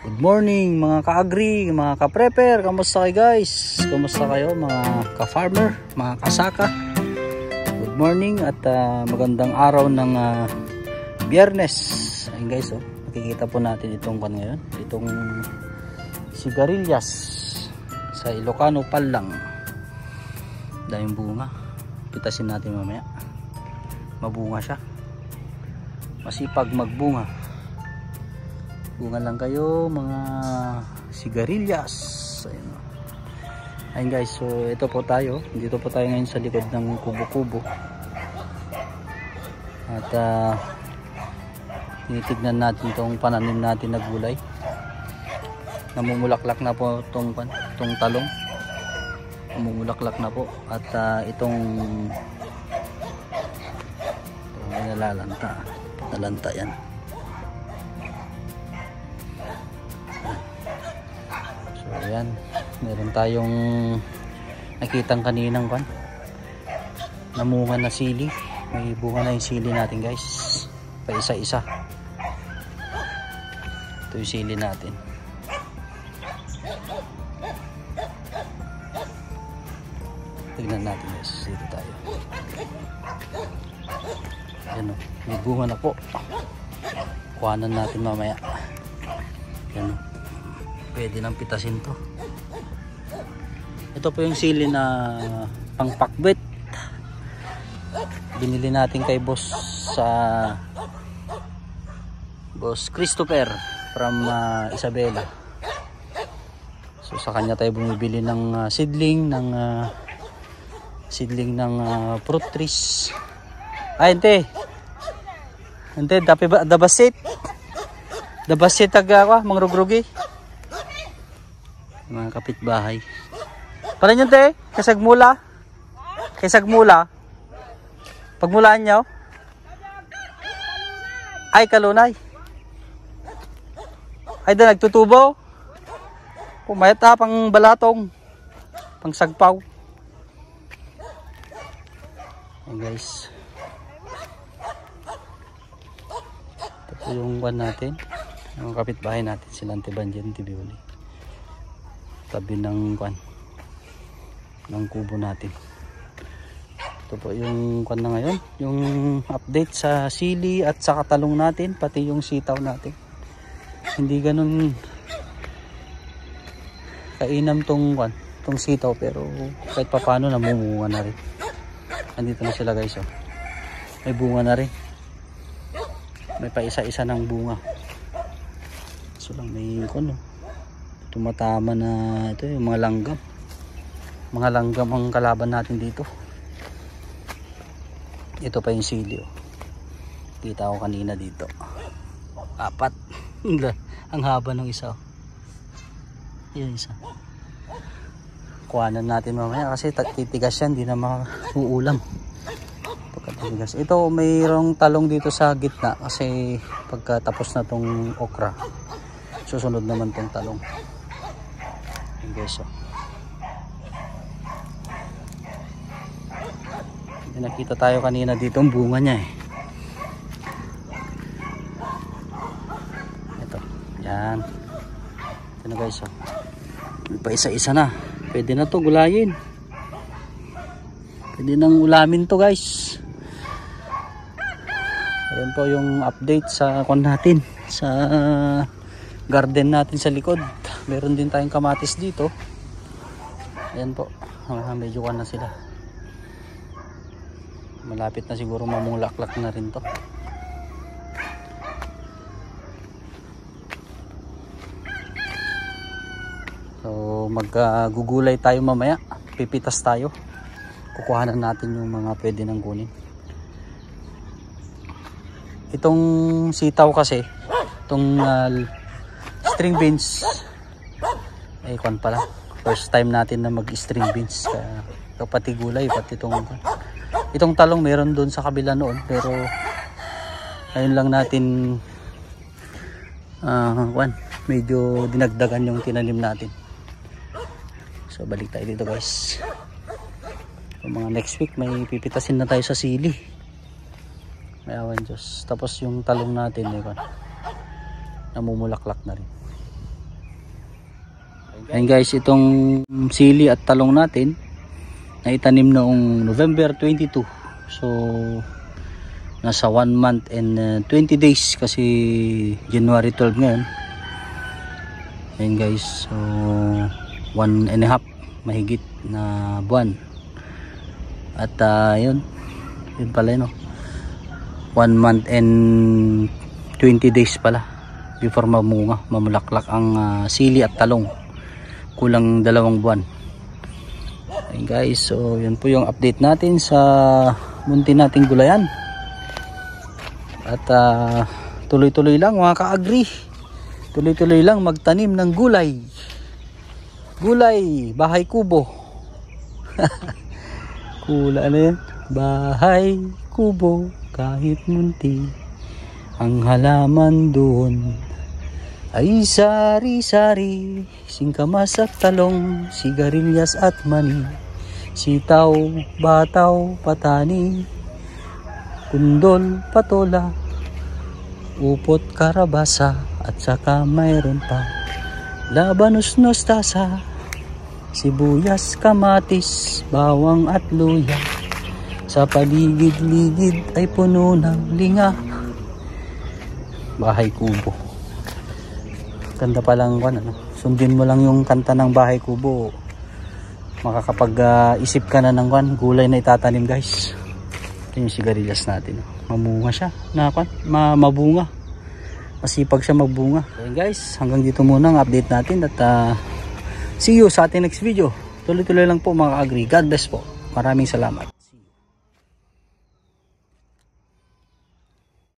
Good morning mga ka-agri, mga ka-prepper. Kamusta kayo guys? Kamusta kayo mga ka-farmer, mga kasaka? Good morning at magandang araw ng Biyernes. Ayun guys, makikita po natin itong ngayon, itong sigarilyas sa Ilocano Palang. Daming bunga. Pitasin natin mamaya. Mabunga siya. Masipag magbunga. Bunga lang kayo mga sigarilyas. Ayun guys, so ito po tayo. Dito po tayo ngayon sa likod ng kubo-kubo. At tinitignan natin itong pananim natin na gulay. Namumulaklak na po itong talong. Namumulaklak na po. At itong nalalanta yan. Ayan, meron tayong nakitang kaninang namunga na sili. May bunga na yung sili natin guys, pa isa-isa. Ito yung sili natin. Tignan natin guys, dito tayo. Ayan o, may bunga na po. Kuhanan natin mamaya. Ayan o, pwede nang pitasin to. Ito po yung sili na pangpakbet. Binili natin kay boss boss Christopher from Isabela. So sa kanya tayo bumibili ng seedling ng fruit trees. Ay ente dabasit taga mangrugrugi mga kapitbahay. Pala nyo te, kasagmula. Pagmulaan nyo. Ay, kalunay. Ay, doon nagtutubo. Pumayat pang balatong. Pang sagpaw. Ayan guys. Ito po yung one natin. Yung kapitbahay natin, sila Antibanjan, Tibiuli. Tabi ng kubo natin. Ito po yung na ngayon, yung update sa sili at sa katalong natin, pati yung sitaw natin. Hindi ganun kainam tong sitaw, pero kahit papaano namumunga na rin. Andito na sila guys, oh. May bunga na rin. May pa isa-isa ng bunga. So lang may tumatama na ito yung mga langgam ang kalaban natin dito. Ito pa yung sili, oh. Kita ko kanina dito 4 ang haba ng isa, oh. Yun isa, kuhanan natin mamaya kasi titigas yan, di na mauulam pagkatitigas. Ito mayroong talong dito sa gitna kasi pagkatapos na tong okra susunod naman tong talong. Guys, oh. Nakita tayo kanina dito ang bunga niya eh. Ito, yan. Ito na guys, oh. Pa isa-isa na. Pwede na to gulayin. Pwede nang ulamin to guys. Ayan po yung update sa natin, sa garden natin sa likod. Meron din tayong kamatis dito. Ayan po, medyo na sila. Malapit na siguro mamulaklak na rin to. So maggugulay tayo mamaya. Pipitas tayo. Kukuhanan natin yung mga pwede nang kunin. Itong sitaw kasi, itong string beans, ay pala. First time natin na mag-string beans. Pati gulay, pati itong talong meron doon sa kabila noon, pero ayun lang natin medyo dinagdagan yung tinanim natin. So balik tayo dito guys. So, mga next week may pipitasin na tayo sa sili. May awan Diyos. Tapos yung talong natin namumulaklak na rin. Ayan guys, itong sili at talong natin na itanim noong November 22. So nasa 1 month and 20 days kasi January 12 ngayon. Ayan guys, so 1.5 mahigit na buwan. At yun pala no, 1 month and 20 days pala before mamunga, mamulaklak ang sili at talong. Kulang 2 buwan. Ayun guys, so yun po yung update natin sa munti nating gulayan. At tuloy-tuloy lang mga ka-agri, tuloy-tuloy lang magtanim ng gulay. Gulay, bahay kubo. Kula ano yan? Bahay kubo, kahit munti ang halaman doon ay sari-sari, singkamas at talong, sigarilyas at mani, sitaw, bataw, patani, kundol, patola, upot, karabasa, at saka mayroon pa labanos, mustasa, sibuyas, kamatis, bawang at luya. Sa paligid-ligid ay puno ng linga. Bahay kubo. Ganda pa lang ano. Sundin mo lang yung kanta ng bahay kubo. Makakapag-isip ka na ng gulay na itatanim guys. Ito yung sigarilyas natin. Mamunga siya. Mabunga. Masipag siya magbunga. So guys, hanggang dito muna ang update natin. At see you sa ating next video. Tuloy-tuloy lang po mga agri. God bless po. Maraming salamat.